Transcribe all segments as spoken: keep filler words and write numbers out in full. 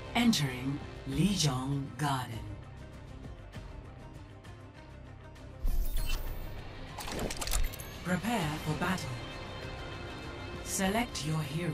Entering Lijiang Garden. Prepare for battle. Select your hero.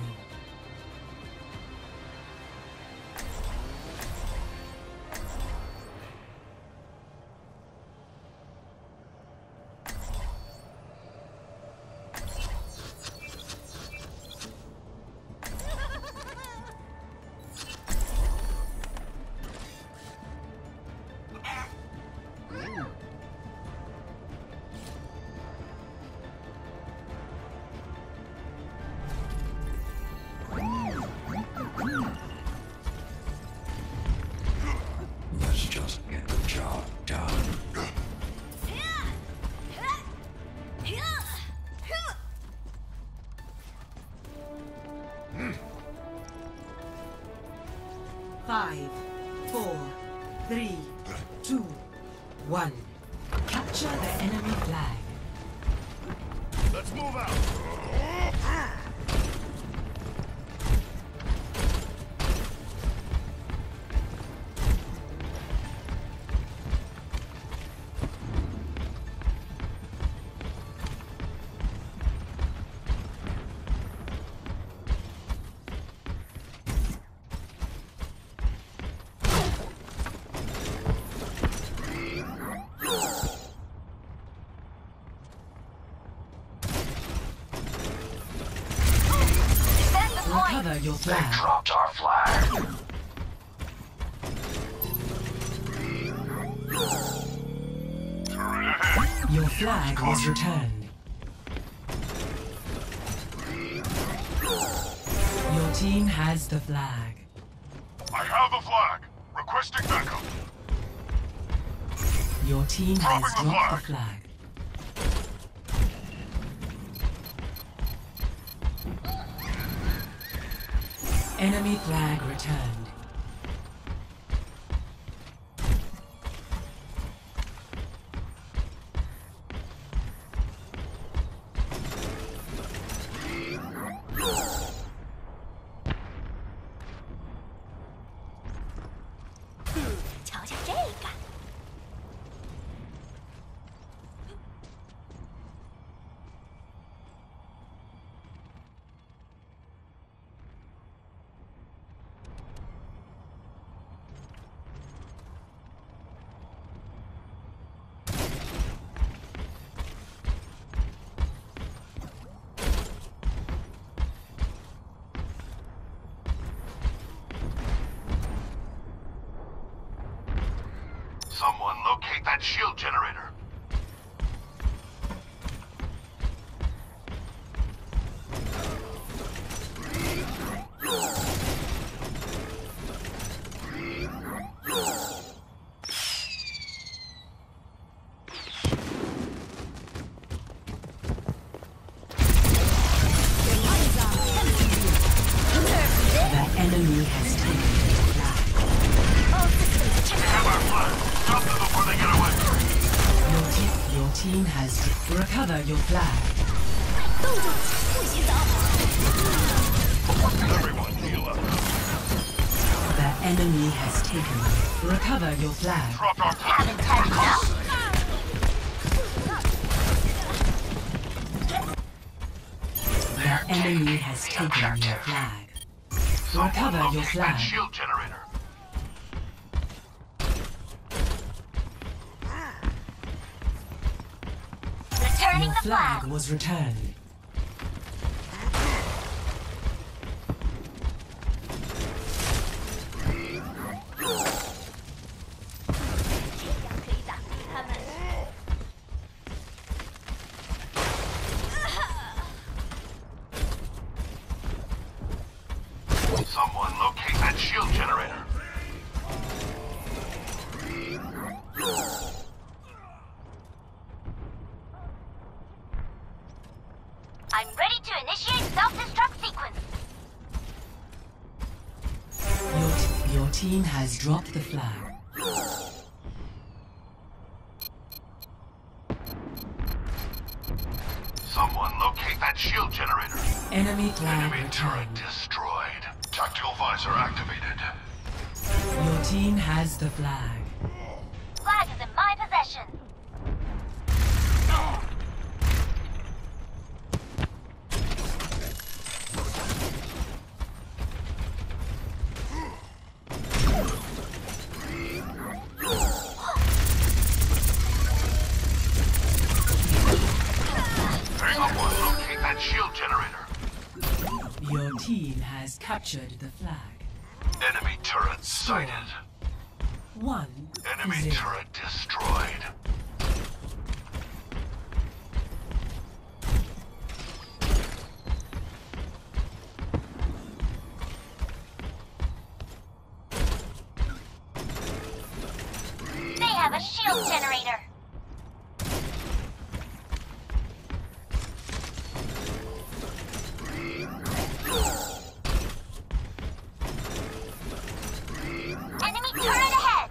Let's just get the job done. Five, four, three, two, one. Capture the enemy flag. Let's move out! Recover your They flag. dropped our flag. Your flag was returned. Your team has the flag. I have the flag. Requesting backup. Your team has Dropping the dropped the flag. flag. Enemy flag returned. Someone locate that shield generator. The enemy has taken the flag. Have our flag. Stop them before they get away. Your, te your team has to recover your flag. Everyone heal up. The enemy has taken it. Recover your flag. Dropped our flag. The enemy has taken your flag. Someone Recover your locate that flag. shield generator. Your flag was returned. Someone locate that shield generator. I'm ready to initiate self-destruct sequence. Your, t your team has dropped the flag. Someone locate that shield generator. Enemy flag Enemy turret returned. destroyed. Tactical visor activated. Your team has the flag. Flag is in my possession. Someone locate that shield generator. Your team has captured the flag. Enemy turret sighted. One Enemy zero. turret destroyed. They have a shield generator. Enemy turret ahead.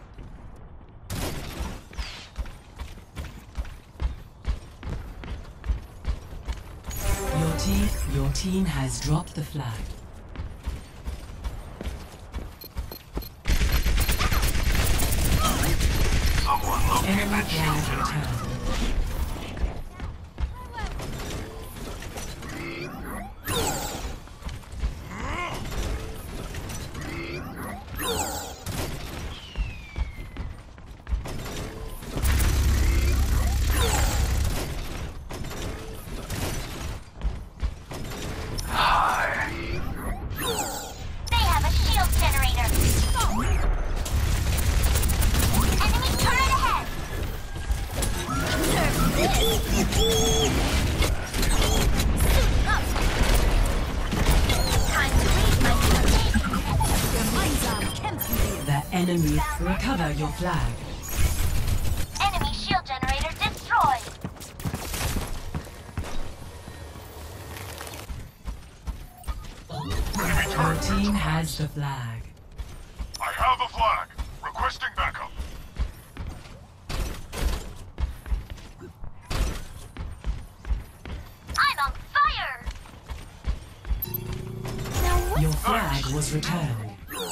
Your team, your team has dropped the flag. Someone locate Enemy that shield flag generator. returned. They have a shield generator. Enemy turret ahead. Time to leave my station. The enemy recover your flag. Enemy shield generator destroyed. Enemy Your turret. team has the flag. I have a flag. Requesting backup. I'm on fire. Your flag was returned.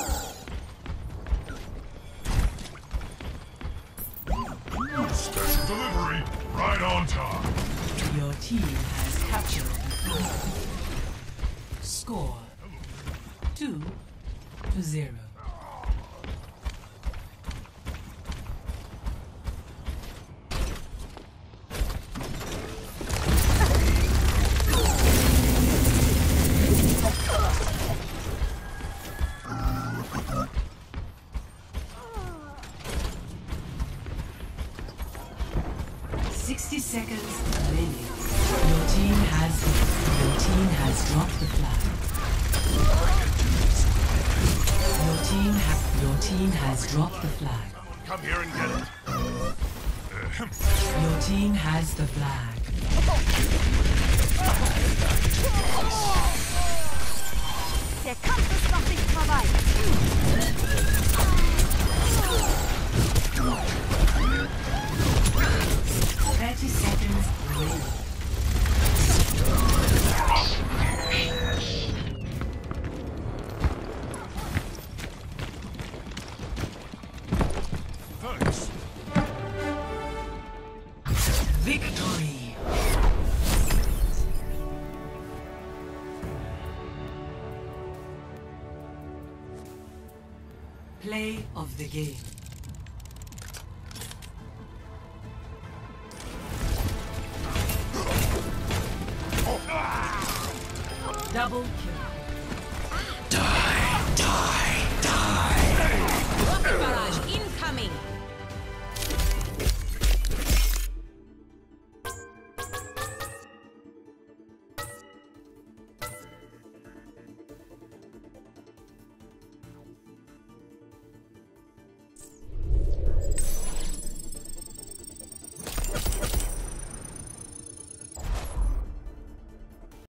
Special delivery. Right on time. Your team has captured the flag. Score two to zero. Sixty seconds remaining. Your team has your team has dropped the flag. Your team ha your team has dropped the flag. Come here and get it. Your team has the flag. Der Kampf ist noch nicht vorbei. Thirty seconds remaining. Thanks. Victory! Play of the game. Double kill. Die, die.